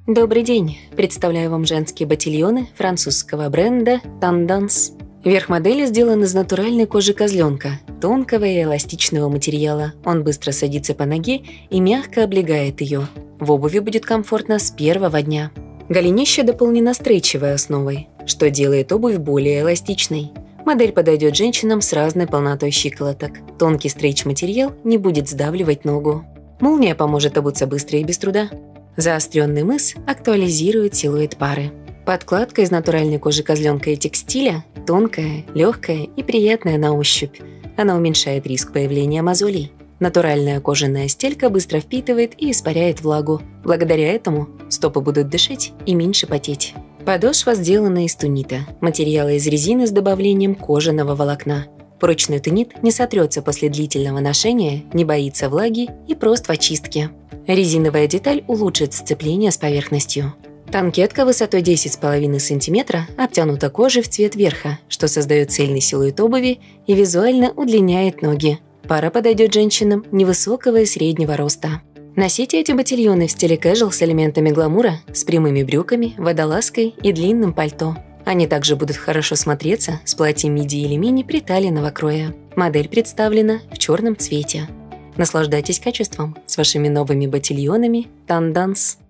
Добрый день! Представляю вам женские ботильоны французского бренда Tendance. Верх модели сделан из натуральной кожи козленка, тонкого и эластичного материала. Он быстро садится по ноге и мягко облегает ее. В обуви будет комфортно с первого дня. Голенище дополнено стрейчевой основой, что делает обувь более эластичной. Модель подойдет женщинам с разной полнотой щиколоток. Тонкий стрейч-материал не будет сдавливать ногу. Молния поможет обуться быстро и без труда. Заостренный мыс актуализирует силуэт пары. Подкладка из натуральной кожи козленка и текстиля тонкая, легкая и приятная на ощупь. Она уменьшает риск появления мозолей. Натуральная кожаная стелька быстро впитывает и испаряет влагу. Благодаря этому стопы будут дышать и меньше потеть. Подошва сделана из тунита, материала из резины с добавлением кожаного волокна. Прочный тунит не сотрется после длительного ношения, не боится влаги и прост в очистке. Резиновая деталь улучшит сцепление с поверхностью. Танкетка высотой 10,5 см обтянута кожей в цвет верха, что создает цельный силуэт обуви и визуально удлиняет ноги. Пара подойдет женщинам невысокого и среднего роста. Носите эти ботильоны в стиле casual с элементами гламура, с прямыми брюками, водолазкой и длинным пальто. Они также будут хорошо смотреться с платьем миди или мини приталенного кроя. Модель представлена в черном цвете. Наслаждайтесь качеством с вашими новыми ботильонами Tendance.